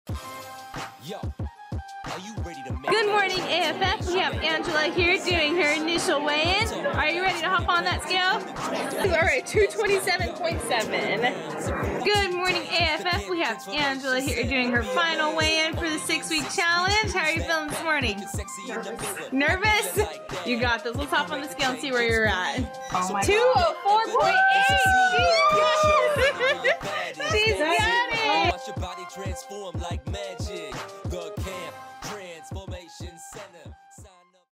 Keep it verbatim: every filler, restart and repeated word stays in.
Good morning, A F F. We have Angela here doing her initial weigh-in. Are you ready to hop on that scale? All right, two twenty-seven point seven. Good morning, A F F. We have Angela here doing her final weigh-in for the six-week challenge. How are you feeling this morning? Nervous. Nervous? You got this. Let's hop on the scale and see where you're at. Oh my two oh four point eight. She's got